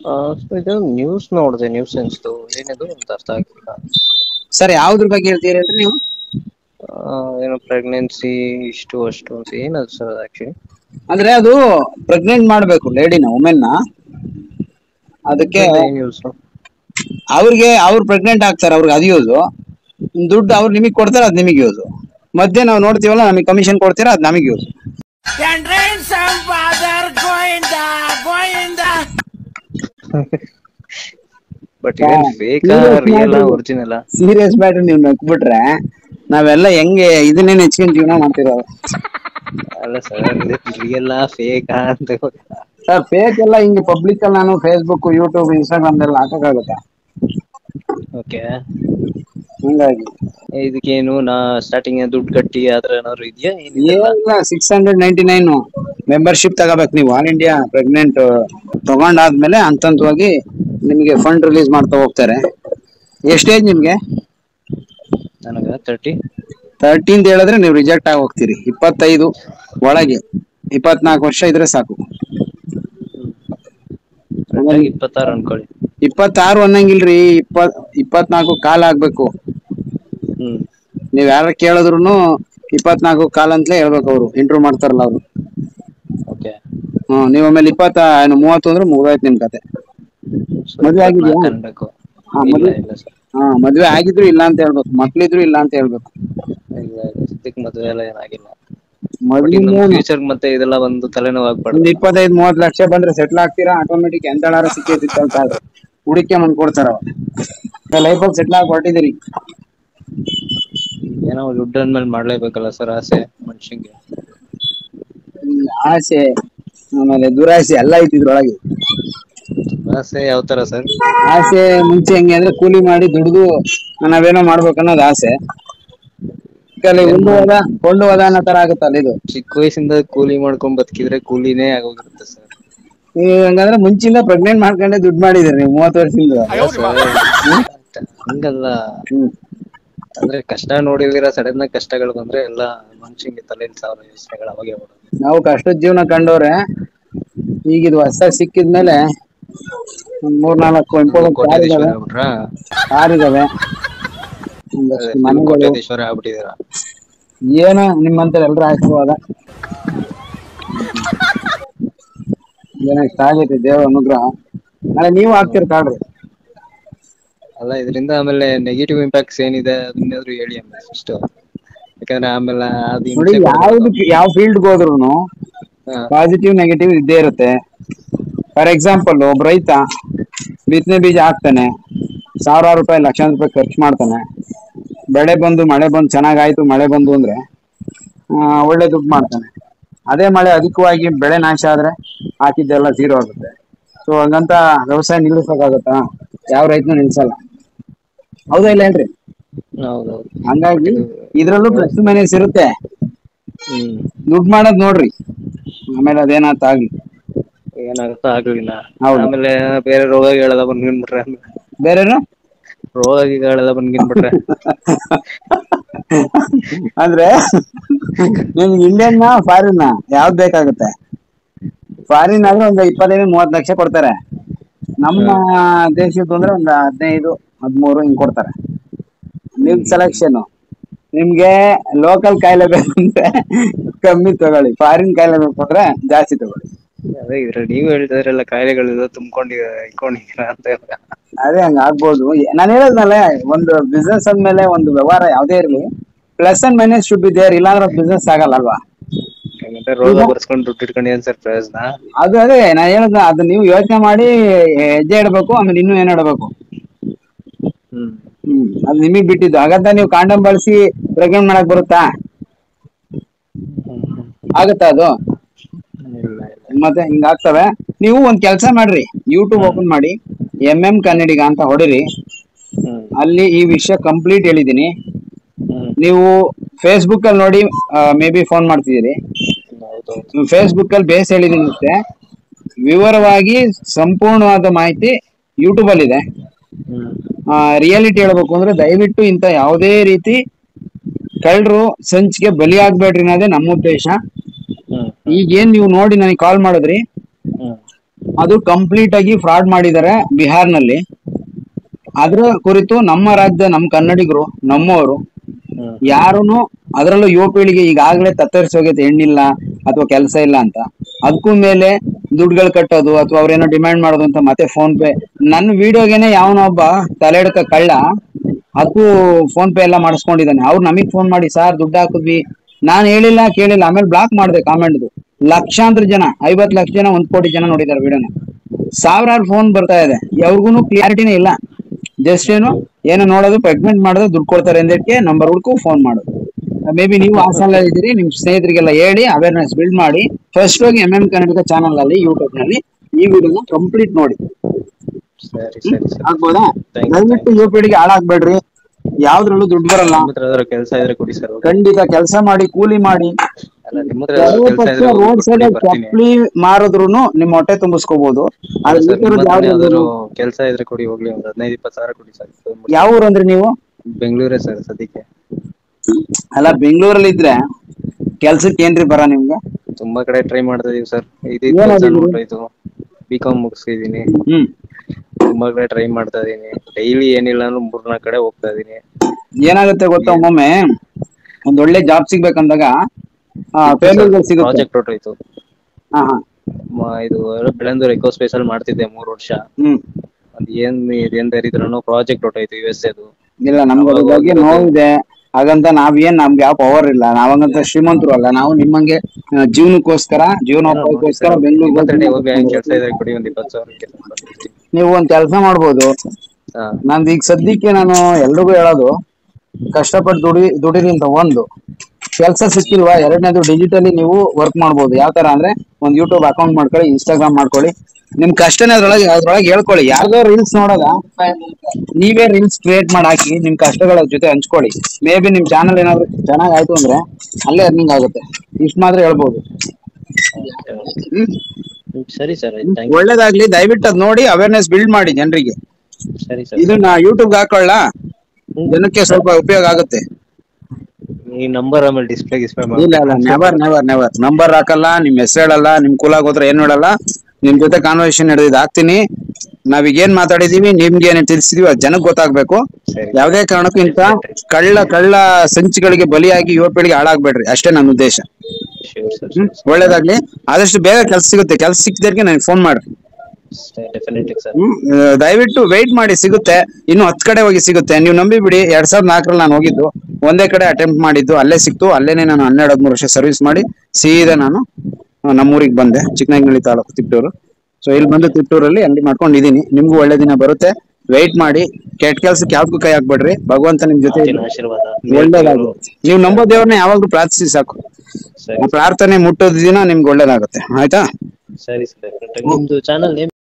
ಇದು ನ್ಯೂಸ್ ನೋಡಿದೆ, ನ್ಯೂಸ್ ಅನ್ಸ್ತು, ಏನಿದು ಅಂತ ಅರ್ಥ ಆಗ್ಲಿಲ್ಲ. ಸರ್ ಯಾವ್ದ್ರ ಬಗ್ಗೆ ಹೇಳ್ತೀರಿ ಅಂದ್ರೆ ನೀವು? ಏನೋ ಪ್ರೆಗ್ನೆನ್ಸಿ ಇಷ್ಟು ಅಷ್ಟು ಅಂತ ಏನದು ಸರ್ ಅದು ಆಕ್ಚುಲಿ? ಅಂದ್ರೆ ಅದು ಪ್ರೆಗ್ನೆಂಟ್ ಮಾಡ್ಬೇಕು ಲೇಡಿನ, ವುಮೆನ್ನ. ಅದಕ್ಕೆ ಅದ್ರಿಂದ ಏನ್ ಯೂಸ್? ಅವ್ರು ಪ್ರೆಗ್ನೆಂಟ್ ಆಗ್ತಾರೆ, ಅವ್ರಿಗೆ ಅದು ಯೂಸು. ದುಡ್ಡು ಅವ್ರು ನಿಮಗ್ ಕೊಡ್ತಾರೆ, ಅದ್ ನಿಮಗೆ ಯೂಸು. ಮಧ್ಯೆ ನಾವು ನೋಡ್ತೀವಲ್ಲ, ನಮಗೆ ಕಮಿಷನ್ ಕೊಡ್ತೀರಾ, ಅದ್ ನಮಗೆ ಯೂಸು. ಬಟ್ ಇದೇನ್ ಫೇಕಾ ರಿಯಲ್ ಒರಿಜಿನಲ್? ಸೀರಿಯಸ್ ಮ್ಯಾಟರ್ ನೀವು ನಕ್ಬಿಟ್ರೆ ನಾವೆಲ್ಲ ಹೆಂಗೆ ಇದನ್ನೇನ್ ಹೆಚ್ಕೊಂಡ್ ಜೀವನ ಮಾಡ್ತಿರೋದು? ಅಲ್ಲ ಸರ್, ರಿಯಲ್ ಫೇಕಾ ಅಂತ. ಸರ್ ಫೇಕ್ ಎಲ್ಲ ಹಿಂಗೆ ಪಬ್ಲಿಕ್ ಅಲ್ಲಿ ನಾನು ಫೇಸ್ಬುಕ್, ಯೂಟ್ಯೂಬ್, ಇನ್ಸ್ಟಾಗ್ರಾಮ್ ಎಲ್ಲ ಹಾಕಕ್ಕಾಗುತ್ತಾ? ಓಕೆ. ಹಂಗಾಗಿ ಇದಕ್ಕೇನು ಸ್ಟಾರ್ಟಿಂಗ್ ದುಡ್ಡು ಕಟ್ಟಿ ಆತರ ಏನಾದ್ರು ಇದೆಯಾ? ಏನಿದೆಲ್ಲ ಏನಿಲ್ಲ, 699 ಮೆಂಬರ್ಶಿಪ್ ತಗೋಬೇಕು ನೀವು. ಆಲ್ ಇಂಡಿಯಾ ಪ್ರೆಗ್ನೆಂಟ್ ತಗೊಂಡಾದ್ಮೇಲೆ ಹಂತವಾಗಿ ನಿಮ್ಗೆ ಫಂಡ್ ರಿಲೀಸ್ ಮಾಡ್ತಾ ಹೋಗ್ತಾರೆ. ಎಷ್ಟು ಏಜ್ ನಿಮ್ಗೆ? ನನಗ 30. 30 ಅಂತ ಹೇಳಿದ್ರೆ ನೀವು ರಿಜೆಕ್ಟ್ ಆಗಿ ಹೋಗ್ತೀರಿ. 25 ಒಳಗೆ, 24 ವರ್ಷ ಇದ್ರೆ ಸಾಕು. ಕರೆಕ್ಟಾಗಿ 26 ಅನ್ಕೊಳ್ಳಿ. 26 ಅನ್ನಂಗಿಲ್ರಿ, 24 ಕಾಲ ಆಗ್ಬೇಕು. ಹ್ಮ್. ನೀವ್ ಯಾರ ಕೇಳಿದ್ರುನು 24 ಕಾಲ ಅಂತಲೇ ಹೇಳ್ಬೇಕು. ಅವ್ರು ಇಂಟರ್ವ್ಯೂ ಮಾಡ್ತಾರಲ್ಲ ಅವ್ರು. ಓಕೆ. ನೀವ್ ಆಮೇಲೆ 30 ಅಂದ್ರೆ ಮುಗ್ದೋಯ್ತು ನಿಮ್ ಕತೆ. ಸೊ ಮದ್ವೆ ಆಗಿದ್ಯಾ? 24 ಅನ್ಬೇಕು. ಇಲ್ಲ ಇಲ್ಲ ಸರ್. ಮದ್ವೆ ಆಗಿದ್ರು ಇಲ್ಲ ಅಂತ ಹೇಳ್ಬೇಕು, ಮಕ್ಳಿದ್ರು ಇಲ್ಲ ಅಂತ ಹೇಳ್ಬೇಕು. ಇಲ್ಲ ಸದ್ಯಕ್ಕೆ ಮದ್ವೆ ಎಲ್ಲ ಏನಾಗಿಲ್ಲ. ಬಟ್ ಇನ್ ನಮ್ ಮದ್ವೆ ಫ್ಯೂಚರ್ ಮತ್ತೆ ಇದೆಲ್ಲ ಒಂದು ತಲೆನೋವು ಒಂದ್ ಆಗ್ಬಾರ್ದಲ್ಲ. 25-30 ಲಕ್ಷ ಬಂದ್ರೆ ಸೆಟ್ಲ್ ಆಗ್ತೀರಾ ಆಟೋಮೆಟಿಕ್. ಎಂತಳಾರ ಸಿಕ್ಕೇತಿತ್ತಂತ ಹುಡುಕೆ ಮಂದ್ಕೊಡ್ತಾರ. ಲೈಫಲ್ಲಿ ಸೆಟ್ಲ್ ಆಗಿ ಹೊರಟಿದ್ದೀರಿ. ಏನೋ ದುಡ್ಡು ಅಂದ್ಮೇಲೆ ಮಾಡ್ಲೇಬೇಕಲ್ಲ ಸರ್, ಆಸೆ ಮನುಷ್ಯಂಗೆ. ಆಸೆ ಆಮೇಲೆ ದುರಾಸೆ ಎಲ್ಲ ಐತಿದ್ರೊಳಗೆ. ಆಸೆ ಯಾವ ತರ ಸರ್? ಆಸೆ ಮುಂಚೆ ಹೆಂಗೆ ಅಂದ್ರೆ ಕೂಲಿ ಮಾಡಿ ದುಡ್ದು ನಾವೇನೋ ಮಾಡ್ಬೇಕು ಅನ್ನೋದು ಆಸೆ. ಏನ್ ಕೊಂಡು ಹೋದ ಅನ್ನೋ ತರ ಆಗುತ್ತಲ್ಲ ಇದು. ಚಿಕ್ಕ ವಯಸ್ಸಿಂದ ಕೂಲಿ ಮಾಡ್ಕೊಂಡ್ ಬದುಕಿದ್ರೆ ಕೂಲಿನೇ ಆಗೋಗಿರುತ್ತೆ ಸರ್. ಹಂಗಂದ್ರೆ ಮುಂಚಿಂದ ಪ್ರೆಗ್ನೆಂಟ್ ಮಾಡ್ಕೊಂಡೆ ದುಡ್ಡು ಮಾಡಿದೀರಿ ನೀವು 30 ವರ್ಷದಿಂದ. ಹಂಗಲ್ಲ, ಹ್ಮ್. ಅಂದ್ರೆ ಕಷ್ಟ ನೋಡಿದೀರ, ಸಡನ್ ಆಗಿ ಕಷ್ಟಗಳು ಬಂದ್ರೆ ಎಲ್ಲಾ ಮನುಷ್ಯಂಗೆ ತಲೆಯಲ್ಲಿ 1000 ಯೋಚನೆಗಳು ಅವಾಗೆ ಬರೋದು. ನಾವು ಕಷ್ಟದ ಜೀವನ ಕಂಡವ್ರೆ. ಈಗಿದು ಹೊಸದಾಗಿ ಸಿಕ್ಕಿದ್ಮೇಲೆ 3-4 ನೀವು ಇಂಪಾರ್ಟೆಂಟ್ ಕೋಟ್ಯಾಧೀಶ್ವರ ಆಗ್ಬಿಟ್ರಾ? ಕಾರ್ ಇದಾವೆ, ಒಂದಷ್ಟು ಫುಲ್ ಮನೆಗಳು. ಕೋಟ್ಯಾಧೀಶ್ವರ ಆಗ್ಬಿಟ್ಟಿದ್ದೀರಾ? ಏನೋ ನಿಮ್ಮಂತ ಎಲ್ರ ಆಶೀರ್ವಾದ. ಏನೋ ಇಷ್ಟ ಆಗೈತೆ ದೇವ್ರ ಅನುಗ್ರಹ. ನಾಳೆ ನೀವು ಆಗ್ತೀರ ತಾಳ್ರಿ. ಅಲ್ಲ, ಇದರಿಂದ ಆಮೇಲೆ ನೆಗೆಟಿವ್ ಇಂಪ್ಯಾಕ್ಟ್ಸ್ ಏನಿದೆ ಅದನ್ನಾದ್ರು ಹೇಳಿ ಆಮೇಲೆ ಫಸ್ಟ್. ಯಾಕಂದ್ರೆ ಆಮೇಲೆ ಅದು ನೋಡಿ, ಹಿಂಸೆ ಕೊಡ್ಬಾರ್ದು. ಯಾವ ಫೀಲ್ಡ್ ಹೋದ್ರುನು ಹಾ. ಪಾಸಿಟಿವ್ ನೆಗೆಟಿವ್ ಇದ್ದೇ ಇರುತ್ತೆ. ಫಾರ್ ಎಕ್ಸಾಂಪಲ್, ಒಬ್ಬ ರೈತ ಬಿತ್ತನೆ ಬೀಜ ಹಾಕ್ತಾನೆ, ಸಾವಿರಾರು ರೂಪಾಯಿ, ಲಕ್ಷಾಂತರ ರೂಪಾಯಿ ಖರ್ಚು ಮಾಡ್ತಾನೆ. ಬೆಳೆ ಬಂದು, ಮಳೆ ಬಂದು, ಚೆನ್ನಾಗಾಯ್ತು ಮಳೆ ಬಂದು ಅಂದ್ರೆ ಒಳ್ಳೆ ದುಡ್ಡು ಮಾಡ್ತಾನೆ. ಅದೇ ಮಳೆ ಅಧಿಕವಾಗಿ ಬೆಳೆ ನಾಶ ಆದ್ರೆ ಹಾಕಿದ್ದೆಲ್ಲ ಜೀರೋ ಆಗುತ್ತೆ. ಸೊ ಹಂಗಂತ ವ್ಯವಸಾಯ ನಿಲ್ಲಿಸಕ್ಕಾಗತ್ತಾ? ಯಾವ ರೈತನು ನಿಲ್ಸಲ್ಲ. ಹೌದಾ ಇಲ್ಲ ಹೇಳ್ರಿ? ಹೌದೌದು. ಬಟ್ ಹಂಗಾಗಿ ಇದು ಇದ್ರಲ್ಲೂ ಪ್ಲಸ್ ಮೈನಸ್ ಇರುತ್ತೆ. ಹ್ಮ್. ದುಡ್ಡು ಮಾಡೋದ್ ನೋಡ್ರಿ, ಆಮೇಲೆ ಅದೇನಾತ ಆಗ್ಲಿ. ಏನಾಗುತ್ತೋ ಆಗ್ಲಿಲ್ಲ. ಹೌದು. ಆಮೇಲೆ ಬೇರೆ ರೋಗಗಳೆಲ್ಲ ಬಂದ್ಬಿಟ್ರೆ ಬೇರೇನು? ರೋಗಗಳೆಲ್ಲ ಬಂದ್ಗಿನ್ಬಿಟ್ರೆ ಅಂದ್ರೆ ನಿಮ್ಗೆ ಇಂಡಿಯನ್ ಫಾರಿನ್ ಯಾವ್ದ್ ಬೇಕಾಗುತ್ತೆ? ಫಾರಿನ್ ಆದ್ರೆ ಒಂದು 25-30 ಲಕ್ಷ ಕೊಡ್ತಾರೆ. ನಮ್ಮ ದೇಶದ್ದು ಅಂದ್ರೆ ಒಂದು 15-13 ಹಿಂಗ್ ಕೊಡ್ತಾರೆ. ನಿಮ್ ಸೆಲೆಕ್ಷನ್. ನಿಮ್ಗೆ ಲೋಕಲ್ ಕಾಯಿಲೆ ಬೇಕಂದ್ರೆ ಕಮ್ಮಿ ತಗೊಳ್ಳಿ, ಫಾರಿನ್ ಕಾಯಿಲೆ ಬೇಕಂದ್ರೆ ಜಾಸ್ತಿ ತಗೊಳ್ಳಿ. ಅದೇ ಇದ್ರಲ್ಲಿ ನೀವು ಹೇಳ್ತಿದ್ರಲ್ಲ, ಕಾಯಿಲೆಗಳೆಲ್ಲ ಇಕೊಂಡಿದ್ದೀರಾ ಅಂತ. ಅದೇ ಹಂಗ ಆಗ್ಬೋದು. ನಾನ್ ಹೇಳದ್ನಲ್ಲ, ಒಂದು ಬಿಸ್ನೆಸ್ ಅಂದ್ಮೇಲೆ, ಒಂದು ವ್ಯವಹಾರ ಯಾವ್ದೇ ಇರ್ಲಿ, plus and minus should be there. ಇಲ್ಲಾಂದ್ರೆ ಬಿಸ್ನೆಸ್ ಆಗಲ್ಲ ಅಲ್ವಾ? ರೋಗ ಈಗ ಬರ್ಸ್ಕೊಂಡು ದುಡ್ಡು ಇಟ್ಕೊಂಡು ಏನ್ ಸರ್ ಪ್ರಯೋಜನ? ಅದೇ ನಾ ಹೇಳದ್ನ, ಅದು ನೀವು ಯೋಚನೆ ಮಾಡಿ ಹೆಜ್ಜೆ ಇಡ್ಬೇಕು. ಆಮೇಲೆ ಇನ್ನೂ ಏನ್ ಇಡಬೇಕು. ಹ್ಮ್. ಅದು ನಿಮಗ್ ಬಿಟ್ಟಿದ್ದು. ಹಾಗಂತ ನೀವು ಕಾಂಡಂ ಬಳಸಿ ಪ್ರೆಗ್ನೆಂಟ್ ಮಾಡಕ್ ಬರುತ್ತಾ? ಆಗತ್ತಾ ಅದು? ಇಲ್ಲ ಇಲ್ಲ. ಮತ್ತೆ ಹಿಂಗ ಆಗ್ತವೆ. ನೀವು ಒಂದ್ ಕೆಲ್ಸ ಮಾಡ್ರಿ, ಯೂಟ್ಯೂಬ್ ಹ್ಮ್. ಓಪನ್ ಮಾಡಿ, ಕನ್ನಡಿಗ ಅಂತ ಹೊಡಿರಿ. ಹ್ಮ್. ಅಲ್ಲಿ ಈ ವಿಷಯ ಕಂಪ್ಲೀಟ್ ಹೇಳಿದೀನಿ. ಹ್ಮ್. ನೀವು ಫೇಸ್ಬುಕ್ ಅಲ್ಲಿ ನೋಡಿ, ಮೇ ಬಿ ಫೋನ್ ಮಾಡ್ತಿದ್ದೀರಿ. ಹೌದೌದು. ಫೇಸ್ಬುಕ್ ಅಲ್ಲಿ ಬೇಸ್ ಹೇಳಿದೀನಿ ಮತ್ತೆ ವಿವರವಾಗಿ ಸಂಪೂರ್ಣವಾದ ಮಾಹಿತಿ ಯೂಟ್ಯೂಬ್ ಅಲ್ಲಿ ಇದೆ. ಹ್ಮ್. ರಿಯಾಲಿಟಿ ಹೇಳ್ಬೇಕು ಅಂದ್ರೆ, ದಯವಿಟ್ಟು ಇಂತ ಯಾವುದೇ ರೀತಿ ಕಳ್ಳರು ಸಂಚಿಗೆ ಬಲಿಯಾಗಬೇಡ್ರಿ ಅನ್ನೋದೇ ನಮ್ಮ ಉದ್ದೇಶ. ಹ್ಮ್. ಹ್ಮ್. ಈಗೇನ್ ನೀವು ನೋಡಿ ನನಗೆ ಕಾಲ್ ಮಾಡಿದ್ರಿ, ಹ್ಮ್. ಅದು ಕಂಪ್ಲೀಟ್ ಆಗಿ ಫ್ರಾಡ್ ಮಾಡಿದ್ದಾರೆ ಬಿಹಾರ್ನಲ್ಲಿ. ಅದ್ರ ಕುರಿತು ನಮ್ಮ ರಾಜ್ಯದ ನಮ್ಮ ಕನ್ನಡಿಗರು ನಮ್ಮವರು ಹ್ಮ್ ಯಾರುನು, ಅದರಲ್ಲೂ ಯುವ ಪೀಳಿಗೆ ಈಗಾಗಲೇ ತತ್ತರಿಸಿ ಹೋಗೈತೆ ಹೆಣ್ಣಿಲ್ಲ ಅಥವಾ ಕೆಲಸ ಇಲ್ಲ ಅಂತ, ಅದಕ್ಕೂ ಮೇಲೆ ದುಡ್ಡುಗಳು ಕಟ್ಟೋದು ಅಥವಾ ಅವ್ರೇನೋ ಡಿಮ್ಯಾಂಡ್ ಮಾಡೋದು ಅಂತ ಮತ್ತೆ ಫೋನ್ ಪೇ. ನನ್ನ ವಿಡಿಯೋಗೆನೆ ಯಾವನೊಬ್ಬ ತಲೆಡ್ಕ ಕಳ್ಳ ಅದಕ್ಕೂ ಫೋನ್ ಪೇ ಎಲ್ಲ ಮಾಡಿಸ್ಕೊಂಡಿದ್ದಾನೆ. ಅವ್ರು ನಮಗ್ ಫೋನ್ ಮಾಡಿ ಸಾರ್ ದುಡ್ಡು ಹಾಕಿದ್ವಿ, ನಾನ್ ಹೇಳಿಲ್ಲ ಕೇಳಿಲ್ಲ, ಆಮೇಲೆ ಬ್ಲಾಕ್ ಮಾಡಿದೆ ಕಾಮೆಂಟ್. ಲಕ್ಷಾಂತರ ಜನ, 50 ಲಕ್ಷ ಜನ, 1 ಕೋಟಿ ಜನ ನೋಡಿದ್ದಾರೆ ವಿಡಿಯೋನ. ಸಾವಿರಾರು ಫೋನ್ ಬರ್ತಾ ಇದೆ, ಯಾವ್ರಿಗೂ ಕ್ಲಾರಿಟಿನೇ ಇಲ್ಲ. ಜಸ್ಟ್ ಏನೋ ನೋಡೋದು, ಪ್ರೆಗ್ನೆಂಟ್ ಮಾಡೋದು, ದುಡ್ಡು ಕೊಡ್ತಾರೆ ಅಂದಕ್ಕೆ ನಂಬರ್ ಹುಡ್ಕು ಫೋನ್ ಮಾಡೋದು. ಮೇ ಬಿ ನೀವು ಆ ಸಾಲ ಇದ್ದೀರಿ, ನಿಮ್ ಸ್ನೇಹಿತರಿಗೆಲ್ಲ ಹೇಳಿ ಅವೇರ್ನೆಸ್ ಬಿಲ್ಡ್ ಮಾಡಿ. ಫಸ್ಟ್ ಹೋಗಿ ಕನ್ನಡಿಗ ಚಾನಲ್ ಅಲ್ಲಿ ಯೂಟ್ಯೂಬ್ ನಲ್ಲಿ ಈ ವಿಡಿಯೋನ ಕಂಪ್ಲೀಟ್ ನೋಡಿ. ಸರಿ ಸರಿ ಸರಿ. ಆಗ್ಬೋದಾ? Thank you, ದಯವಿಟ್ಟು thank you. ಯುವ ಪೀಳಿಗೆ ಹಾಳಾಗ್ಬೇಡ್ರಿ, ಯಾವ್ದ್ರಲ್ಲೂ ದುಡ್ಡು ಬರಲ್ಲ. ನಿಮ್ಮ ಹತ್ರ ಯಾವ್ದಾದ್ರು ಕೆಲಸ ಇದ್ರೆ ಕೊಡಿ ಸರ್. ಖಂಡಿತ ಕೆಲಸ ಮಾಡಿ, ಕೂಲಿ ಮಾಡಿ. ಅಲ್ಲ, ನಿಮ್ಮ ಹತ್ರ ಯಾವ್ದಾದ್ರು ಕೆಲಸ ಇದ್ರೆ ರೋಡ್ ಸೈಡ್ ಕೊಡಿ, ಬರ್ತೀನಿ. ಚಪ್ಪಲಿ ಮಾರಿದ್ರುನು ನಿಮ್ ಹೊಟ್ಟೆ ತುಂಬಿಸ್ಕೋಬಹುದು. ಅಲ್ಲ ಸರ್, ನಿಮ್ಮ ಹತ್ರ ಯಾವ್ದು ಯಾವ್ದಾದ್ರು ಕೆಲಸ ಇದ್ರೆ ಕೊಡಿ, ಹೋಗ್ಲಿ ಒಂದು 15-20 ಸಾವಿರ ಕೊಡಿ ಸರ್. ಯಾವ ಊರು ಅಂದ್ರೆ ನೀವು? ಬೆಂಗಳೂರೇ ಸರ್ ಸದ್ಯಕ್ಕೆ. ಅಲ್ಲ, ಬೆಂಗಳೂರಲ್ಲಿ ಇದ್ರೆ ಕೆಲ್ಸಕ್ಕೆ ಏನ್ರಿ ಬರ ನಿಮ್ಗೆ? ತುಂಬಾ ಕಡೆ ಟ್ರೈ ಮಾಡ್ತಾ ಇದೀವಿ ಸರ್. ಏನ್ ಕೆಲಸ ಓದಿದ್ರಿ? ನೋಡ್ತಾಯ್ತು, BCom ಮುಗಿಸಿದೀನಿ. ಹ್ಮ್ ತುಂಬಾ ಕಡೆ ಟ್ರೈ ಮಾಡ್ತಾ ಇದೀನಿ. ಡೈಲಿ ಏನಿಲ್ಲ ಅಂದ್ರೆ 3-4 ಕಡೆ ಹೋಗ್ತಾ ಇದೀನಿ. ಏನಾಗುತ್ತೆ ಗೊತ್ತಾ, ಒಮ್ಮೊಮ್ಮೆ ಒಂದ್ ಒಳ್ಳೆ ಜಾಬ್ ಸಿಗ್ಬೇಕಂದಾಗ ಫೇಲ್ಯೂರ್ ಸಿಗುತ್ತೆ. ಪ್ರಾಜೆಕ್ಟ್ ಹೊರಟೋಯ್ತು. ಹಾ ಹಾ ಇದು ಬೆಳಂದೂರು ಎಕೋ ಸ್ಪೇಸ್ ಅಲ್ಲಿ ಮಾಡ್ತಿದ್ದೆ 3 ವರ್ಷ. ಹ್ಮ್ ಅದ್ ಏನ್ ದರಿದ್ರನೋ ಪ್ರಾಜೆಕ್ಟ್ ಹೊರಟೋಯ್ತು USA ಅದು. ಇಲ್ಲ, ನಮ್ಗೆ ಅದ್ರ ಬಗ್ಗೆ ನೋವಿದೆ. ಹಾಗಂತ ನಮ್ಗೆ ಯಾವ ಪವರ್ ಇಲ್ಲ, ನಾವಂಗಂತ ಶ್ರೀಮಂತರು ಅಲ್ಲ. ನಾವು ನಿಮ್ಮಂಗೆ ಜೀವನೋಪಾಯಕ್ಕೋಸ್ಕರ ಬೆಂಗಳೂರಿಗೆ ಕೆಲಸ ಇದ್ರೆ ಕೊಡಿ, ಒಂದು 20 ಸಾವಿರಕ್ಕೆ. ನೀವು ಒಂದ್ ಕೆಲಸ ಮಾಡ್ಬೋದು. ನಂದು ಈಗ ಸದ್ಯಕ್ಕೆ ನಾನು ಎಲ್ರಿಗೂ ಹೇಳೋದು, ಕಷ್ಟಪಟ್ಟು ದುಡಿರಿ ಅಂತ. ಒಂದು ಕೆಲಸ ಸಿಕ್ಕಿಲ್ವಾ, ಎರಡನೇದು ಡಿಜಿಟಲಿ ನೀವು ವರ್ಕ್ ಮಾಡ್ಬೋದು. ಯಾವ ತರ ಅಂದ್ರೆ, ಒಂದ್ ಯೂಟ್ಯೂಬ್ ಅಕೌಂಟ್ ಮಾಡ್ಕೊಳ್ಳಿ, ಇನ್ಸ್ಟಾಗ್ರಾಮ್ ಮಾಡ್ಕೊಳ್ಳಿ, ನಿಮ್ ಕಷ್ಟನೇ ಅದ್ರೊಳಗೆ ಹೇಳ್ಕೊಳ್ಳಿ. ಯಾರ್ದೋ ರೀಲ್ಸ್ ನೋಡೋದ, ನೀವೇ ರೀಲ್ಸ್ ಕ್ರಿಯೇಟ್ ಮಾಡಿ ಹಾಕಿ, ನಿಮ್ ಕಷ್ಟಗಳ ಜೊತೆ ಹಂಚ್ಕೊಳ್ಳಿ. ಮೇ ಬಿ ನಿಮ್ ಚಾನಲ್ ಏನಾದ್ರು ಚೆನ್ನಾಗ್ ಆಯ್ತು ಅಂದ್ರೆ ಅಲ್ಲೇ ಅರ್ನಿಂಗ್ ಆಗುತ್ತೆ. ಇಷ್ಟ ಮಾತ್ರ ಹೇಳ್ಬೋದು. ಸರಿ ಸರ್, ಒಳ್ಳೇದಾಗ್ಲಿ. ದಯವಿಟ್ಟು ಅದ್ ನೋಡಿ ಅವೇರ್ನೆಸ್ ಬಿಲ್ಡ್ ಮಾಡಿ ಜನರಿಗೆ. ಸರಿ ಸರ್. ಇದನ್ನ ಯೂಟ್ಯೂಬ್ ಹಾಕೊಳ್ಳ, ಜನಕ್ಕೆ ಸ್ವಲ್ಪ ಉಪಯೋಗ ಆಗುತ್ತೆ. ಈ ನಂಬರ್ ಆಮೇಲೆ ಡಿಸ್ಪ್ಲೇ ಇಲ್ಲ, ನೆವರ್ ನಂಬರ್ ಹಾಕಲ್ಲ, ನಿಮ್ ಹೆಸರು ಹೇಳಲ್ಲ, ನಿಮ್ ಕುಲ ಗೋತ್ರ ಏನ್ ಹೇಳಲ್ಲ. ನಿಮ್ ಜೊತೆ ಕಾನ್ವರ್ಸೇಷನ್ ನಡೆದಿದ್ದು ಹಾಕ್ತೀನಿ. ನಾವೀಗ ಏನ್ ಮಾತಾಡಿದೀವಿ, ನಿಮ್ಗೆ ಏನ್ ತಿಳಿಸಿದೀವಿ ಅದು ಜನಕ್ಕೆ ಗೊತ್ತಾಗ್ಬೇಕು. ಯಾವ್ದೇ ಕಾರಣಕ್ಕೂ ಇಂತ ಕಳ್ಳ ಸಂಚಿಗಳಿಗೆ ಬಲಿಯಾಗಿ ಯುವ ಪೀಳಿಗೆ ಹಾಳಾಗ್ಬೇಡ್ರಿ, ಅಷ್ಟೇ ನನ್ನ ಉದ್ದೇಶ. ಒಳ್ಳೇದಾಗ್ಲಿ. ಆದಷ್ಟು ಬೇಗ ಕೆಲಸ ಸಿಗುತ್ತೆ. ಕೆಲಸ ಸಿಕ್ಕಿದಕ್ಕೆ ನನಗೆ ಫೋನ್ ಮಾಡ್ರಿ. ದಯವಿಟ್ಟು ವೆಯ್ಟ್ ಮಾಡಿ, ಸಿಗುತ್ತೆ. ಇನ್ನು 10 ಕಡೆ ಹೋಗಿ ಸಿಗುತ್ತೆ. ನೀವು ನಂಬಿ ಬಿಡಿ, 2004ರಲ್ಲಿ ನಾನು ಹೋಗಿದ್ದು, ಒಂದೇ ಕಡೆ ಅಟೆಂಪ್ಟ್ ಮಾಡಿದ್ದು, ಅಲ್ಲೇ ಸಿಕ್ತು. ಅಲ್ಲೇನೆ ನಾನು 12-13 ವರ್ಷ ಸರ್ವಿಸ್ ಮಾಡಿ ಸೀದಾ ನಾನು ನಮ್ಮೂರಿಗೆ ಬಂದೆ, ಚಿಕ್ಕನಾಯಕನಹಳ್ಳಿ ತಾಲೂಕು, ತಿಪ್ಟೂರು. ಸೊ ಇಲ್ಲಿ ಬಂದು ತಿಪ್ಟೂರಲ್ಲಿ ಅಂಗಡಿ ಮಾಡ್ಕೊಂಡಿದೀನಿ. ನಿಮ್ಗೂ ಒಳ್ಳೆ ದಿನ ಬರುತ್ತೆ. ವೆಯ್ಟ್ ಮಾಡಿ. ಕೆಟ್ಟ ಕೆಲ್ಸಕ್ಕೆ ಯಾವ್ದಕ್ಕೂ ಕೈ ಹಾಕ್ಬೇಡ್ರಿ. ಭಗವಂತ ನಿಮ್ ಜೊತೆ ಒಳ್ಳೇದಾಗುತ್ತೆ. ನೀವು ನಂಬೋ ದೇವ್ರನ್ನ ಯಾವಾಗ್ಲೂ ಪ್ರಾರ್ಥಿಸಿ ಸಾಕು. ಪ್ರಾರ್ಥನೆ ಮುಟ್ಟೋದ್ ದಿನ ನಿಮ್ಗೆ ಒಳ್ಳೇದಾಗುತ್ತೆ. ಆಯ್ತಾ? ಸರಿ ಸರಿ. ನಿಮ್ದು ಚಾನಲ್ ನೇಮ್